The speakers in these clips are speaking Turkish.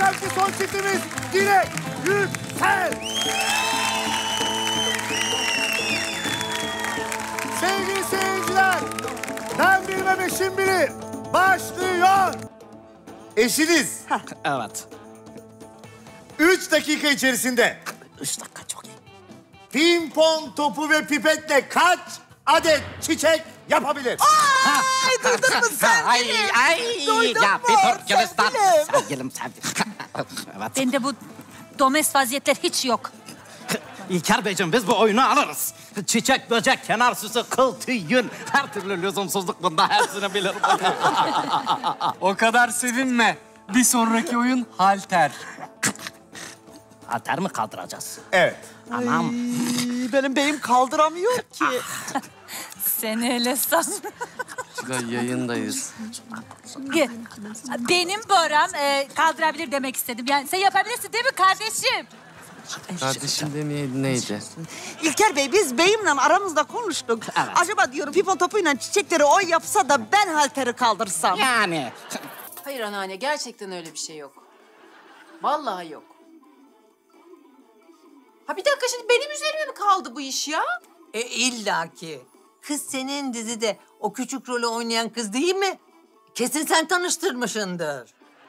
akşamki son çiftimiz Dilek Yüksel. Sevgili seyirciler, ben bilmem eşim bilir. Başlıyor. Eşiniz. Evet. 3 dakika içerisinde 3 dakika çok iyi. pimpon topu ve pipetle kaç adet çiçek yapabilir? Ay duydun mu sevgilim? Ay Duydun ya mu bir dur Gülistan. sevgilim? Sevgilim. Evet. Bende bu domest vaziyetler hiç yok. İlker Beyciğim biz bu oyunu alırız. Çiçek, böcek, kenar süsü, kıl, tüy, yün. Her türlü lüzumsuzluk bunda hepsini bilirim. O kadar sevinme. Bir sonraki oyun halter. Halter mi kaldıracağız? Evet. Anam. Ay, benim beyim kaldıramıyor ki. Sen öyle san. Yayındayız. Benim Boram kaldırabilir demek istedim. Yani sen yapabilirsin değil mi kardeşim? Kardeşim demeyeydin neydi? İlker Bey biz beyimle aramızda konuştuk. Evet. Acaba diyorum pimpon topuyla çiçekleri o yapsa da ben halteri kaldırsam. Yani. Hayır anneanne, gerçekten öyle bir şey yok. Vallahi yok. Ha bir dakika, şimdi benim üzerime mi kaldı bu iş ya? illaki. Kız senin dizide o küçük rolü oynayan kız değil mi? Kesin sen tanıştırmışsındır.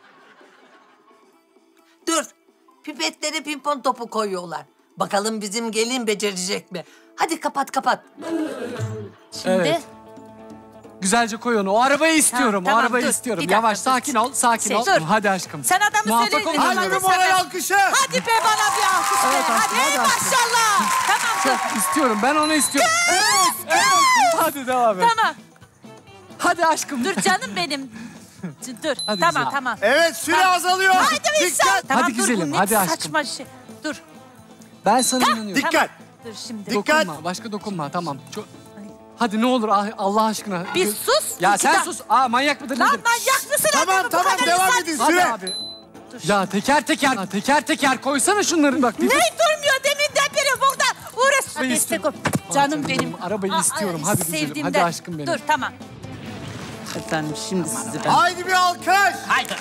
Dur, pipetlere pimpon topu koyuyorlar. Bakalım bizim gelin becerecek mi? Hadi kapat kapat. Şimdi Evet. Güzelce koy onu. O arabayı istiyorum. Tamam, o arabayı dur. istiyorum. Bir dakika, Yavaş, dur. sakin ol, sakin ol. Dur. Hadi aşkım. sen adamı Muvaffak söyleyin. ol. Hadi bir moral alkışı. Hadi be bana bir alkış be. Evet, Hadi hadi aşkım. maşallah. Tamam dur. İstiyorum, ben onu istiyorum. Evet. Hadi devam et. Tamam. Hadi aşkım. Dur canım benim. Dur. Hadi tamam güzel. tamam. Evet, süre azalıyor. Dikkat. Tamam, Hadi dur, güzelim, bu ne hadi aşkım. saçma şey. Dur. Ben sana inanıyorum. Dikkat. Dur şimdi. Dikkat. Dokunma, başka dokunma. Tamam. Hadi ne olur Allah aşkına. Bir sus. Ya iki sen dakika. sus. Manyak mıdır Lan nedir? manyak mısın? Tamam adamı bu tamam, kadar devam insan- edin. Hadi Süre. abi. Ya teker teker koysana şunları bak. Ne durmuyor deminden beri burada uğraş. Arabayı Destek ol. istiyorum. Canım Aa, benim. arabayı istiyorum. Hadi güzelim. sevdiğimden. Hadi aşkım benim. Dur tamam. Efendim şimdi sizi ben... Haydi bir alkış. Haydi.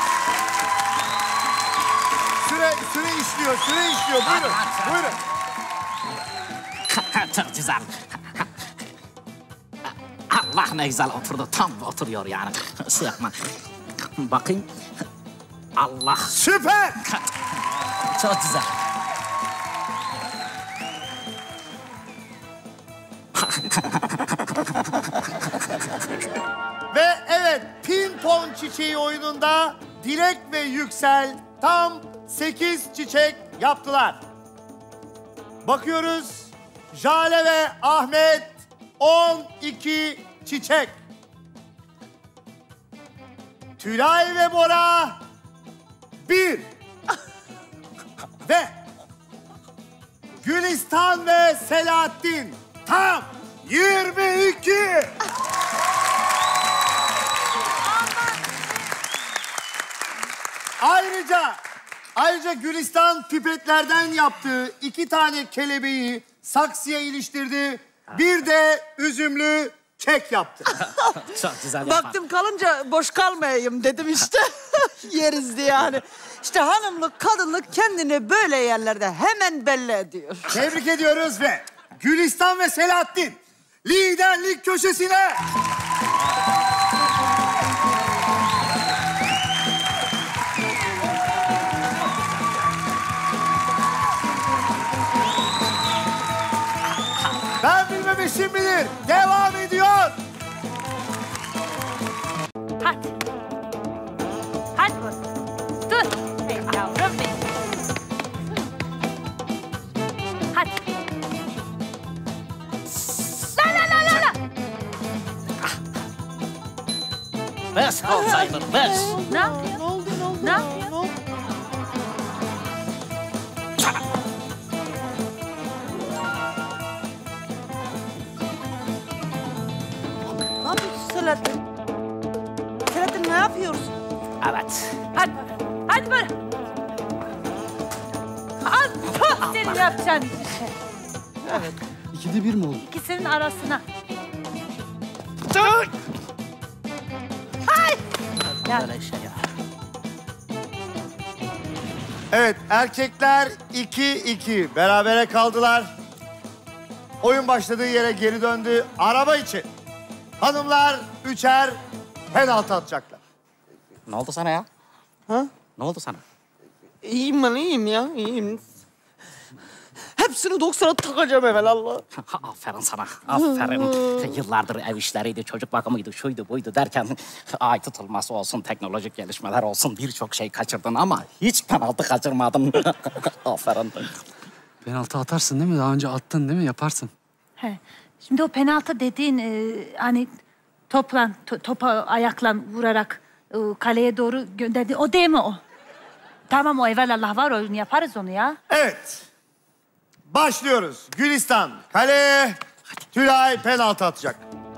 Süre işliyor, süre işliyor. Buyurun, buyurun. Çok güzel. Allah ne güzel oturdu. Tam oturuyor yani. Şey yapma. Bakayım. Allah. Süper. Çok güzel. Ve evet, pimpon çiçeği oyununda Dilek ve Yüksel tam 8 çiçek yaptılar. Bakıyoruz, Jale ve Ahmet 12 çiçek. Tülay ve Bora 1. Ve Gülistan ve Selahattin tam 22. Ayrıca Gülistan pipetlerden yaptığı 2 tane kelebeği saksıya iliştirdi. Bir de üzümlü kek yaptı. Çok güzel yapar. Baktım kalınca boş kalmayayım dedim işte. Yeriz diye yani. İşte hanımlık, kadınlık kendini böyle yerlerde hemen belli ediyor. Tebrik ediyoruz ve Gülistan ve Selahattin liderlik köşesine. Ben bilmem eşim bilir. Devam ediyor. Hadi. Hadi bak. Dur. Hey yavrum benim. Hadi. La. Beş olsaydı, beş. Ne yapıyor? Ne oldu? Ne yapıyor? Ne yapıyorsun Selahattin? Selahattin ne yapıyorsun? Evet. Hadi. Hadi böyle. Al. Puh, senin yapacağın işe. Evet. 2'de 1 mi oldu? İkisinin arasına. Dur. Ya. Böyle şey ya. Evet, erkekler 2-2 berabere kaldılar. Oyun başladığı yere geri döndü. Araba için hanımlar 3'er penaltı atacaklar. Ne oldu sana ya? Ha? Ne oldu sana? İyiyim ben, iyiyim ya, iyiyim. Hepsini 90'a takacağım evvelallah. Aferin sana, aferin. Yıllardır ev işleriydi, çocuk bakımıydı, şuydu buydu derken... ...ay tutulması olsun, teknolojik gelişmeler olsun, birçok şey kaçırdın ama hiç penaltı kaçırmadın. Aferin. Penaltı atarsın değil mi? Daha önce attın değil mi? Yaparsın. He. Şimdi o penaltı dediğin hani topa ayakla vurarak kaleye doğru gönderdi. O değil mi o? Tamam o evvelallah var oyunu yaparız onu ya. Evet. Başlıyoruz. Gülistan kaleye, Tülay penaltı atacak.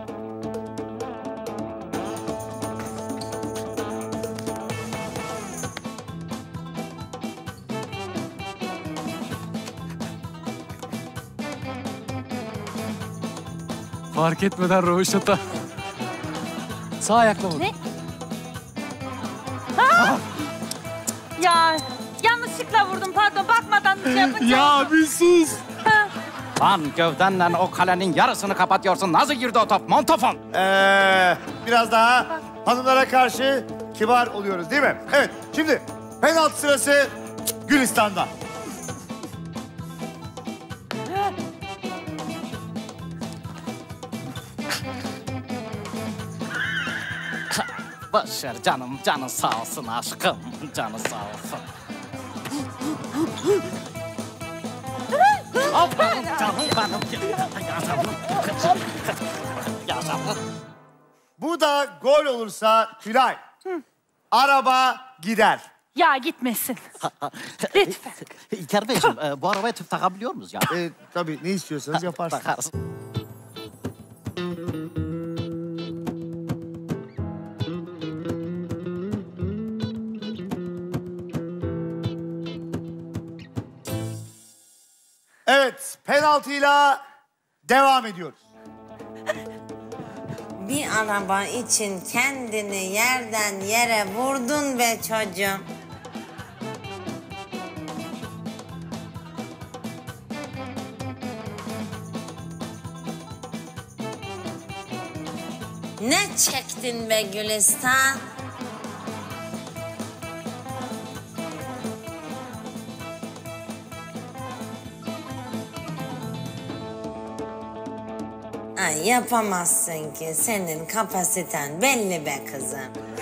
Fark etmeden röveşata. Sağ ayakla vur. Ne? Ha? Ya yanlışlıkla vurdum pardon bakmadan şey yapınca. Ya bir sus. Lan gövdenle o kalenin yarısını kapatıyorsun. Nasıl girdi o top? Montafon. Biraz daha hanımlara karşı kibar oluyoruz değil mi? Evet, şimdi penaltı sırası Gülistan'da. Boş ver canım, canın sağ olsun aşkım. Canın sağ olsun. Aferin canım benim. Yaşam. Bu da gol olursa Tülay, araba gider. Ya gitmesin. Lütfen. İlker Beyciğim, bu arabaya tüp takabiliyor muyuz ya? Tabii ne istiyorsanız yaparsınız. Takarız. Evet, penaltıyla devam ediyoruz. Bir araba için kendini yerden yere vurdun be çocuğum. Ne çektin be Gülistan? Ay yapamazsın ki. Senin kapasiten belli be kızım.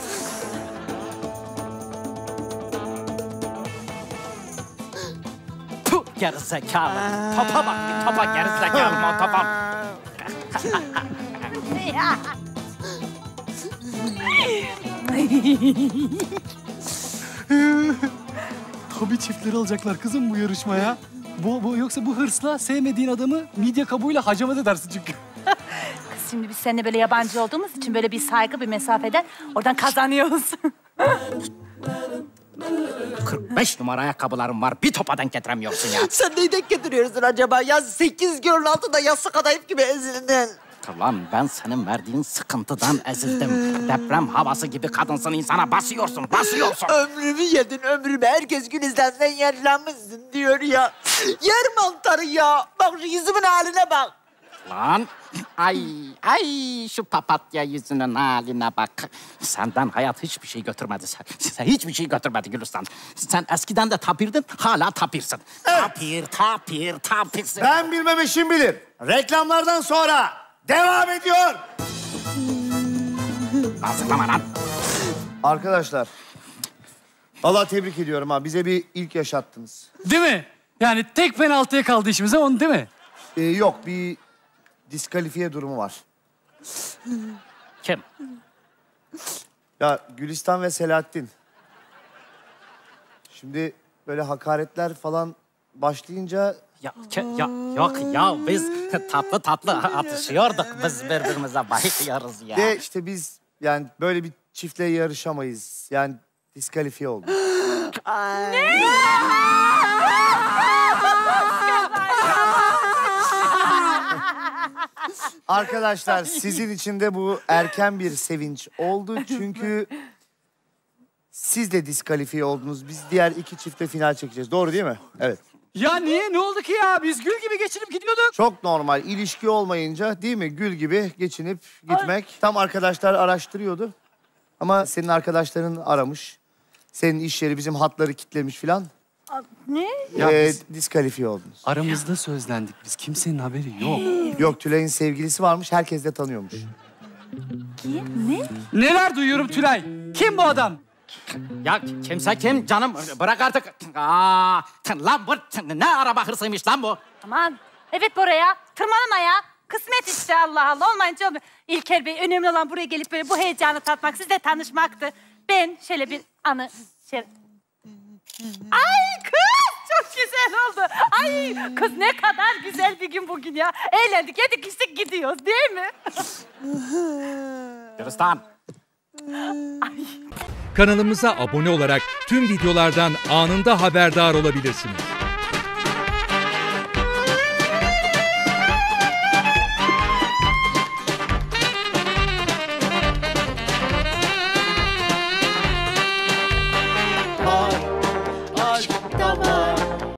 Puh, gerizekalı. Topa bak, bir topa gerizekalı montafon. Tabii çiftleri alacaklar kızım bu yarışmaya. Yoksa bu hırsla sevmediğin adamı midye kabuğuyla hacamat edersin çünkü. Şimdi biz seninle böyle yabancı olduğumuz için böyle bir saygı, bir mesafeden oradan kazanıyoruz. 45 numara ayakkabılarım var. Bir topa denk getiremiyorsun ya. Sen neyi denk getiriyorsun acaba? Ya 8 gölün altında yassı kadayıf gibi ezildin. Lan ben senin verdiğin sıkıntıdan ezildim. Deprem havası gibi kadınsın, insana basıyorsun. Ömrümü yedin, ömrümü. Herkes Gülistan sen yaşlanmışsın diyor ya. Yer mantarı ya. Bak şu yüzümün haline bak. Lan ay şu papatya yüzünün haline bak. Senden hayat hiçbir şey götürmedi. Sen hiçbir şey götürmedi Gülistan. Sen eskiden de tapirdin, hala tapirsin. Evet. Tapirsin. Ben bilmem eşim bilir. Reklamlardan sonra devam ediyor. Hazırlama lan. Arkadaşlar, vallahi tebrik ediyorum ha. Bize bir ilk yaşattınız. Değil mi? Yani tek penaltıya kaldı işimize onu değil mi? Yok, bir diskalifiye durumu var. Kim? Ya Gülistan ve Selahattin. Şimdi böyle hakaretler falan başlayınca... Yok ya biz tatlı atışıyorduk. Biz birbirimize bayılıyoruz ya. De işte biz yani böyle bir çiftle yarışamayız. Yani diskalifiye olduk. Ne? Arkadaşlar sizin için de bu erken bir sevinç oldu. Çünkü siz de diskalifiye oldunuz. Biz diğer 2 çiftle final çekeceğiz. Doğru değil mi? Evet. Ya niye? Ne oldu ki ya? Biz gül gibi geçinip gidiyorduk. Çok normal. İlişki olmayınca değil mi? Gül gibi geçinip gitmek. Tam arkadaşlar araştırıyordu. Ama senin arkadaşların aramış. Senin iş yeri bizim hatları kitlemiş filan. Ne? Ya Diskalifiye oldunuz. aramızda sözlendik biz. Kimsenin haberi yok. Yok, Tülay'ın sevgilisi varmış. Herkes de tanıyormuş. Ne? Neler duyuyorum Tülay? Kim bu adam? Ya kimse kim canım? Bırak artık. Lan bu ne araba hırsıymış lan bu? Aman. Evet Bora ya. Tırmanma ya. Kısmet işte Allah Allah. Olmayınca olmuyor. İlker Bey, önemli olan buraya gelip böyle bu heyecanı tatmak, sizle tanışmaktı. Ben şöyle bir anı... Ay kız! Çok güzel oldu. Ay kız, ne kadar güzel bir gün bugün ya. Eğlendik, yedik, içtik, gidiyoruz değil mi? Gülistan. Kanalımıza abone olarak tüm videolardan anında haberdar olabilirsiniz.